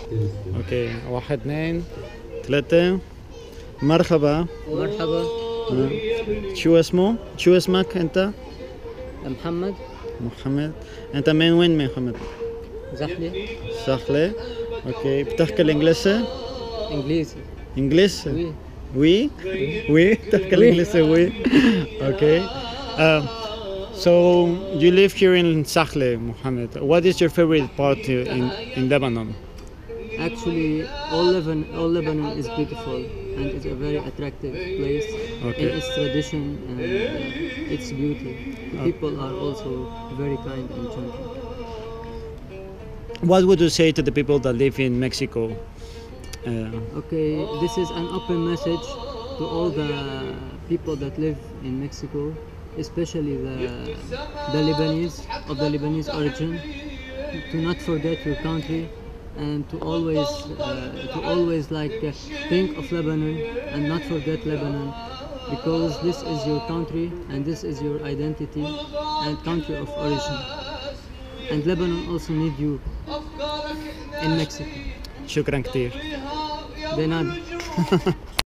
اوكي، 1 2 3. مرحبا. مرحبا. شو اسمك انت؟ محمد. محمد. انت من وين محمد؟ زحلة. سهلة. اوكي، بتحكي الانجليزي؟ انجليزي. انجليزي؟ وي. وي؟ وي؟ بتحكي الانجليزي وي؟ اوكي. So you live here in Sahle, Mohammed. What is your favorite part in Lebanon? Actually, all Lebanon is beautiful and it's a very attractive place in its tradition and its beauty. The people are also very kind and gentle. What would you say to the people that live in Mexico? Okay, this is an open message to all the people that live in Mexico, especially the Lebanese of the Lebanese origin, to not forget your country and to always think of Lebanon and not forget Lebanon, because this is your country and this is your identity and country of origin. And Lebanon also need you in Mexico. شكرا كتير. De nada.